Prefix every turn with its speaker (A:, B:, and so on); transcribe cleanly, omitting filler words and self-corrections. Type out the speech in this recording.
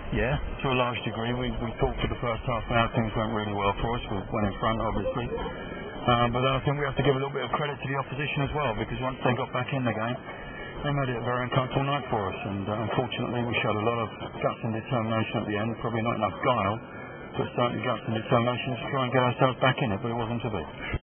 A: Yeah, to a large degree. We thought for the first half now things went really well for us. We went in front, obviously. But then I think we have to give a little bit of credit to the opposition as well, because once they got back in the game, they made it a very uncomfortable night for us. And unfortunately, we showed a lot of guts and determination at the end. Probably not enough guile, but certainly guts and determination to try and get ourselves back in it, but it wasn't to be.